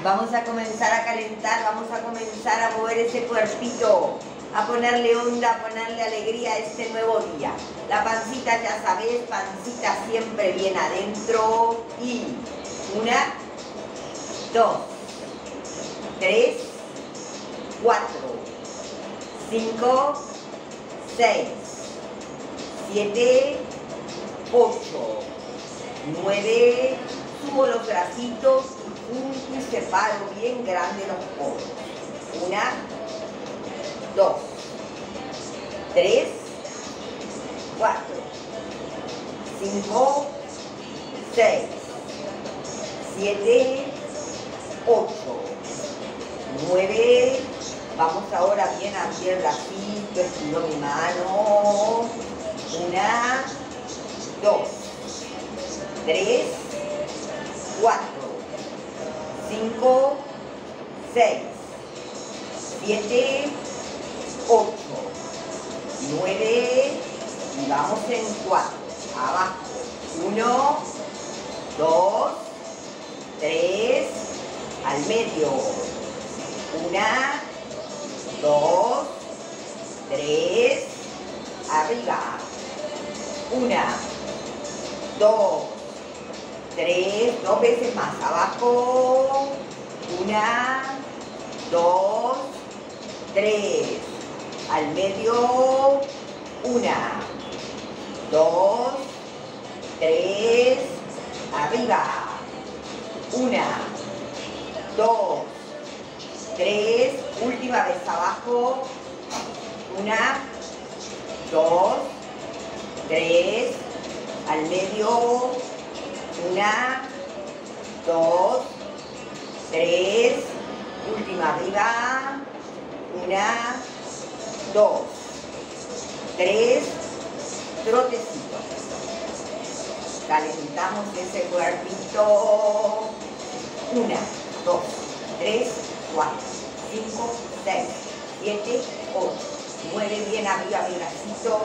Vamos a comenzar a calentar, vamos a comenzar a mover ese cuerpito, a ponerle onda, a ponerle alegría a este nuevo día. La pancita, ya sabes, pancita siempre bien adentro. Y 1, 2, 3, 4, 5, 6, 7, 8, 9, subo los bracitos y junto y separo bien grande los codos. 1, 2, 3, 4, 5, 6, 7, 8, 9. Vamos ahora bien a abrir el bracito, estiro mi mano. 1, 2, 3, 4, 5, 6, 7, 8, 9. Y vamos en 4. Abajo. 1, 2, 3. Al medio. 1, 2, 3. Arriba. 1, 2, 3. 2 veces más. Abajo. 1, 2, 3. Al medio. 1, 2, 3. Arriba. 1, 2, 3. Última vez abajo. 1, 2, 3. Al medio. 1, 2, 3. Última arriba. 1, 2, 3. Trotecito. Calentamos ese cuerpito. 1, 2, 3, 4, 5, 6, 7, 8, 9. Bien arriba mi bracito.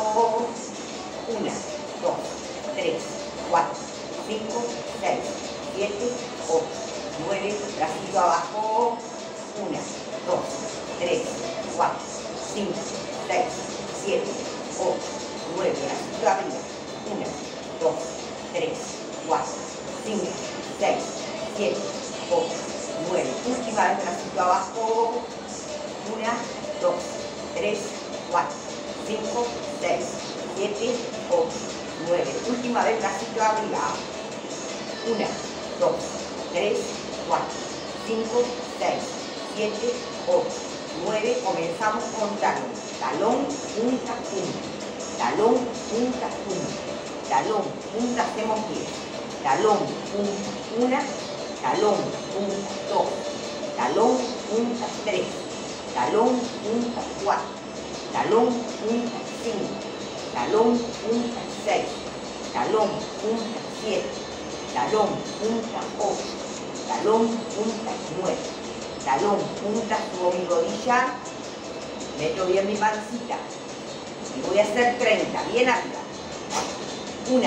1, 2, 3, 4, 5, 6, 7, 8, 9. Bracito abajo. 1, 2, 3, 4, 5, 6, 7, 8, 9. Bracito arriba. 1, 2, 3, 4, 5, 6, 7, 8, 9. Última vez bracito abajo. 1, 2, 3, 4, 5, 6, 7, 8, 9. Última vez bracito arriba. 1, 2, 3, 4, 5, 6, 7, 8, 9. Comenzamos con talón. Talón, punta, punta. Talón, punta, punta. Talón, punta, hacemos 10. Talón, punta, 1. Talón, punta, 2. Talón, punta, 3. Talón, punta, 4. Talón, punta, 5. Talón, punta, 6. Talón, punta, 7. Talón, punta, 8. Talón, punta, 9. Talón, punta, subo mi rodilla. Meto bien mi pancita. Y voy a hacer 30, bien arriba. 1,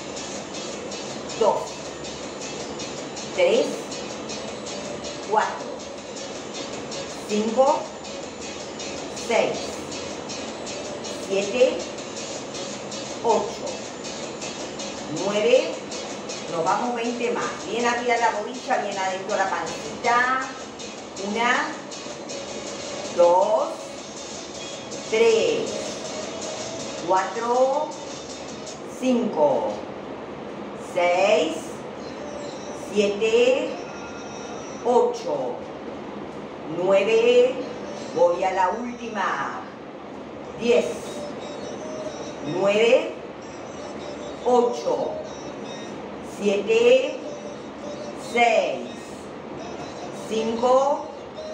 2, 3, 4, 5, 6, 7, 8, 9. Nos vamos 20 más. Bien arriba la rodilla, bien adentro la pancita. 1, 2, 3, 4, 5, 6, 7, 8, 9. Voy a la última. 10, 9, 8, 7, 6, 5,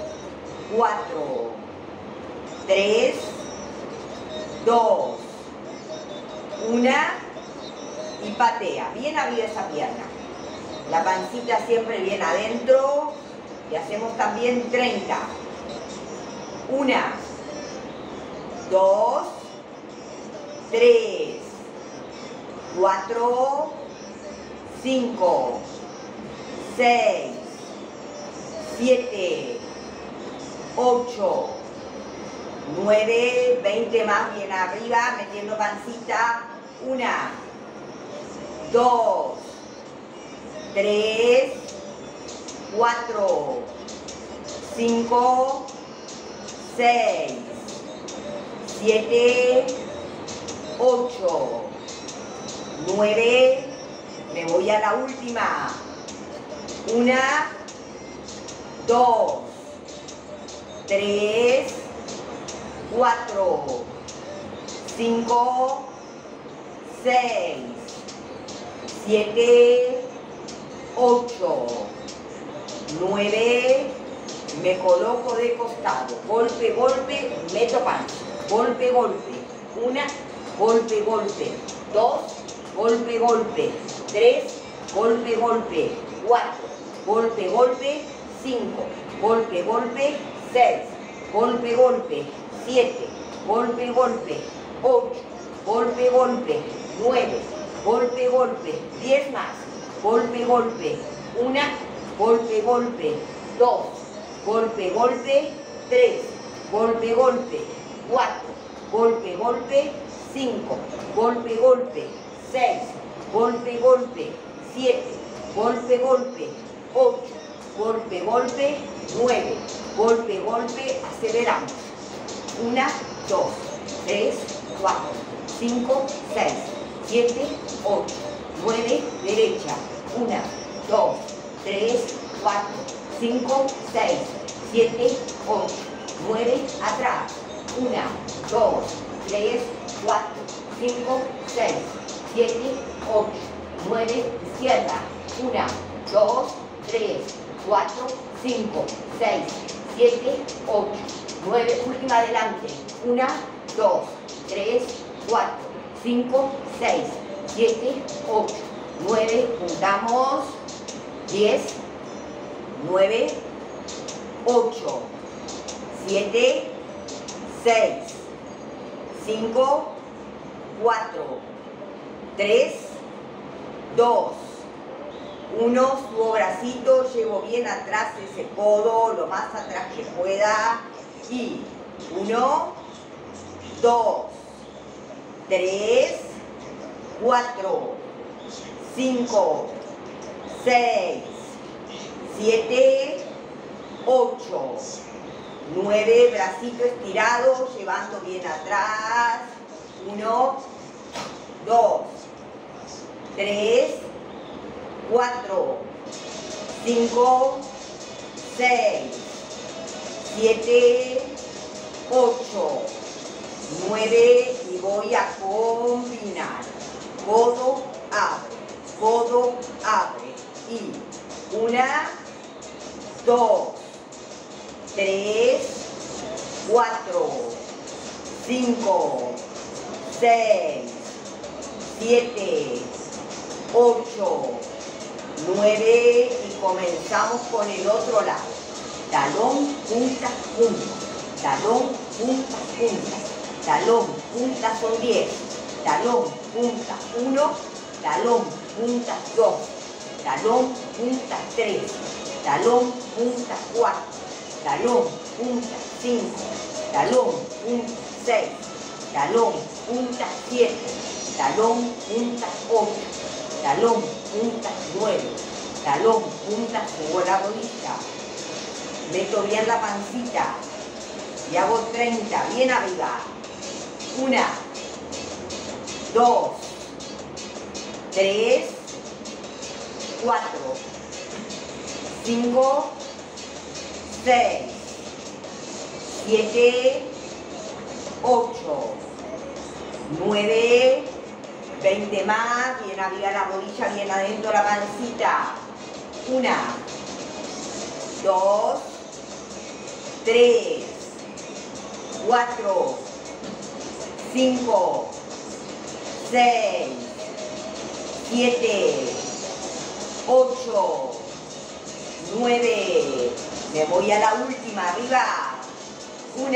4, 3, 2, 1. Y patea, bien arriba esa pierna. La pancita siempre bien adentro. Y hacemos también 30. 1, 2, 3, 4, 5, 6, 7, 8, 9, 20 más, bien arriba, metiendo pancita. 1, 2, 3, 4, 5, 6, 7, 8, 9, me voy a la última. 1, 2, 3, 4, 5, 6, 7, 8, 9, me coloco de costado, golpe, golpe, meto panza, golpe, golpe, 1, golpe, golpe, 2, golpe, golpe, 3, golpe, golpe, 4, golpe, golpe, 5, golpe, golpe, 6, golpe, golpe, 7, golpe, golpe, 8, golpe, golpe, 9, golpe, golpe, 10 más, golpe, golpe, 1, golpe, golpe, 2, golpe, golpe, 3, golpe, golpe, 4, golpe, golpe, 5, golpe, golpe, 6, golpe, golpe, 7, golpe, golpe, 8, golpe, golpe, 9, golpe, golpe, aceleramos. 1, 2, 3, 4, 5, 6, 7, 8, 9, derecha. 1, 2, 3, 4, 5, 6, 7, 8, 9, atrás. 1, 2, 3, 4, 5, 6, 7, 8, 9, izquierda. 1, 2, 3, 4, 5, 6, 7, 8, 9, última adelante. 1, 2, 3, 4, 5, 6, 7, 8, 9, juntamos. 10, 9, 8, 7, 6, 5, 4, 3, 2, 1, subo bracito, llevo bien atrás ese codo, lo más atrás que pueda. Y 1, 2, 3, 4, 5, 6, 7, 8, 9, bracito estirado, llevando bien atrás. 1, 2, 3, 4, 5, 6, 7, 8, 9 y voy a combinar. Codo, abre. Y 1, 2, 3, 4, 5, 6, 7, 8, 9 y comenzamos con el otro lado. Talón, punta, punta. Talón, punta, punta. Talón, punta son 10. Talón, punta 1. Talón, punta 2. Talón, punta 3. Talón, punta 4. Talón, punta 5. Talón, punta 6. Talón, punta 7. Talón, punta 8. Talón, punta 9. Talón, punta, subo la rodilla. Meto bien la pancita. Y hago 30, bien arriba. 1, 2, 3, 4, 5, 6, 7, 8, 9, 20 más, bien arriba la rodilla, bien adentro la pancita. 1, 2, 3, 4, 5, 6, 7, 8, 9, me voy a la última, arriba. 1,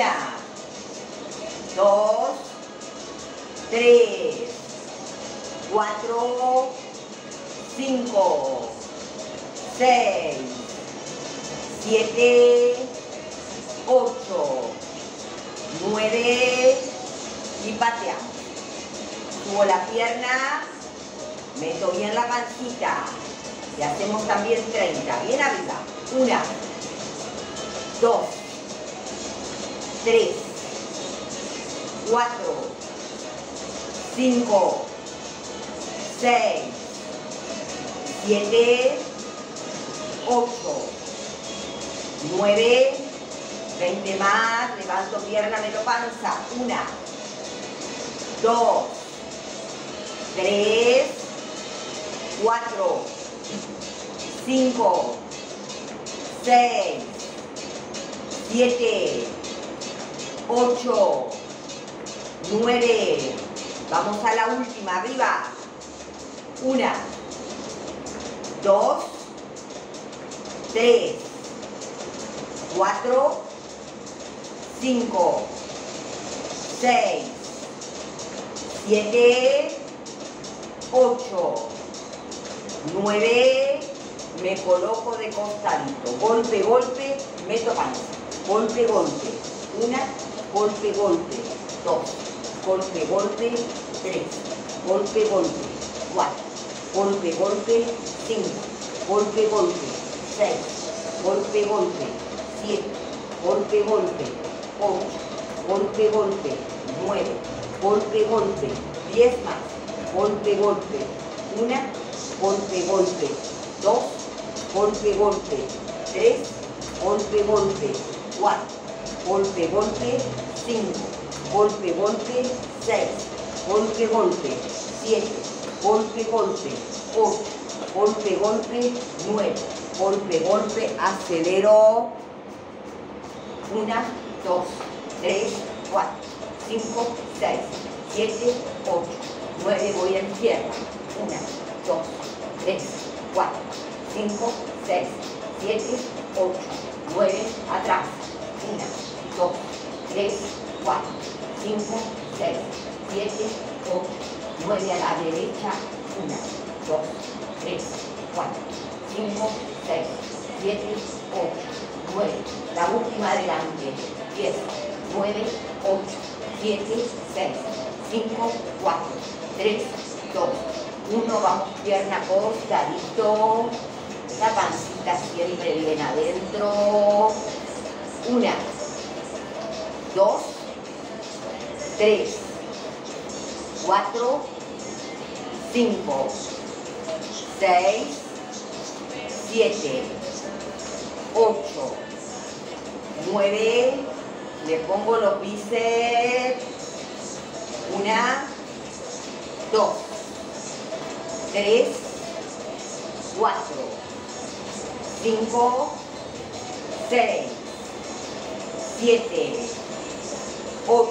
2, 3, 4, 5, 6, 7, 8, 9 y pateamos. Subo la pierna, meto bien la pancita y hacemos también 30, bien arriba. 1, 2, 3, 4, 5, 6, 7, 8, 9, 20 más, levanto pierna, meto panza. 1, 2, 3, 4, 5, 6, 7, 8, 9. Vamos a la última, arriba. 1, 2, 3, 4, 5, 6, 7, 8, 9, me coloco de costadito, golpe, golpe, meto panza, golpe, golpe, 1, golpe, golpe, 2, golpe, golpe, 3, golpe, golpe, 4, golpe, golpe, 5, golpe, golpe, 6, golpe, golpe, 7, golpe, golpe, 8, golpe, golpe, 9, golpe, golpe, 10 más, golpe, golpe, 1, golpe, golpe, 2, golpe, golpe, 3, golpe, golpe, 4, golpe, golpe, 5, golpe, golpe, 6, golpe, golpe, 7, golpe, golpe, 8, golpe, golpe, 9, golpe, golpe, acelero, 1, 2, 3, 4, 5, 6, 7, 8, 9, voy en izquierda, 1, 2, 3, 4, 5, 6, 7, 8, 9, atrás, 1, 2, 3, 4, 5, 6, 7, 8, 9 a la derecha, 1, 2, 3, 4, 5, 6, 7, 8, 9, la última adelante, 10, 9, 8, 7, 6, 5, 4, 3, 2, 1, vamos pierna costadito, la pancita siempre bien adentro, 1, 2, 3, 4, 5, 6, 7, 8, 9, le pongo los bíceps, 1, 2, 3, 4, 5, 6, 7, 8,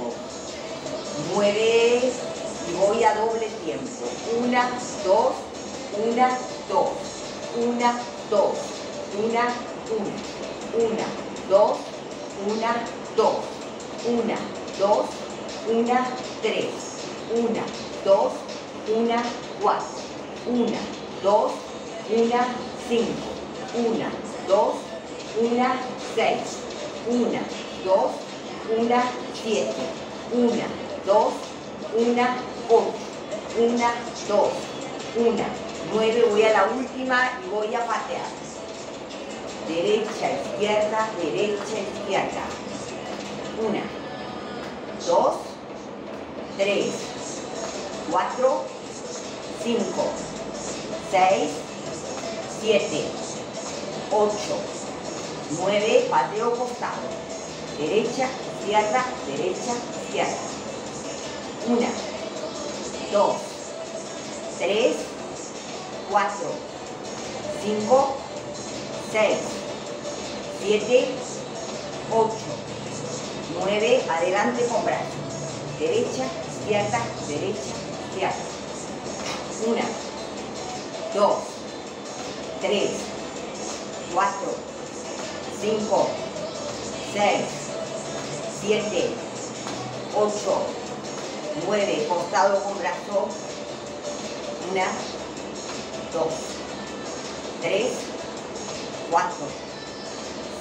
9 y voy a doble tiempo. 1, 2, 1, 2, 1, 2, 1, 1, 1, 2, 1, 2, 1, 2, 1, 3, 1, 2, 1, 4, 1, 2, 1, 5, 1, 2, 1, 6, 1, 2, 1, 7, 1, 2, 1, 8, 1, 2, 1, 9, voy a la última y voy a patear. Derecha, izquierda, derecha, izquierda. 1, 2, 3, 4, 5, 6, 7, 8, 9, pateo costado. Derecha, izquierda, derecha, izquierda. 1, 2, 3, 4, 5, 6, 7, 8, 9, adelante con brazos. Derecha, izquierda, derecha, izquierda. 1, 2, 3, 4, 5, 6, 7, 8, 9, costado con brazo. 1, 2, 3, 4,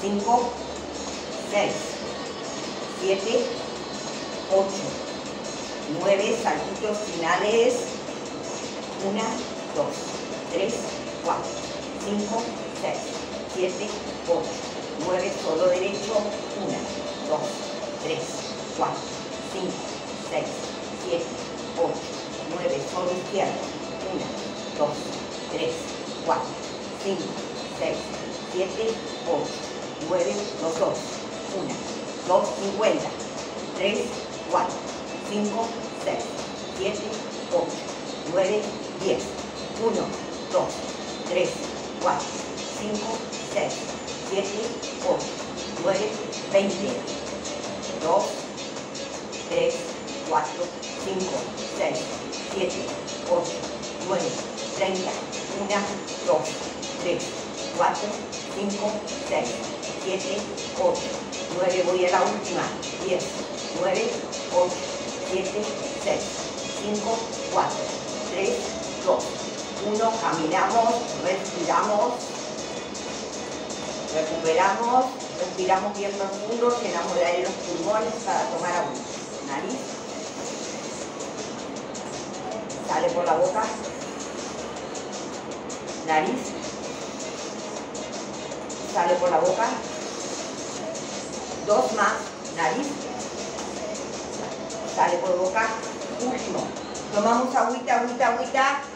5, 6, 7, 8, 9, saltitos finales, 1, 2, 3, 4, 5, 6, 7, 8, 9, solo derecho, 1, 2, 3, 4, 5, 6, 7, 8, 9, solo izquierdo, 1, 2, 3, 4, 5, 6, 7, 8, 9, los dos, 1, 2, 50, 3, 4, 5, 6, 7, 8, 9, 10, 1, 2, 3, 4, 5, 6, 7, 8, 9, 20, 2, 3, 4, 5, 6, 7, 8, 9, 30, 1, 2, 3, 4, 5, 6, 7, 8, 9, voy a la última, 10, 9, 8, 7, 6, 5, 4, 3, 2, 1, caminamos, respiramos, recuperamos, respiramos bien profundo, llenamos de aire los pulmones para tomar agua. Nariz, sale por la boca, nariz, sale por la boca, 2 más, nariz, sale por boca, último, tomamos agüita, agüita, agüita.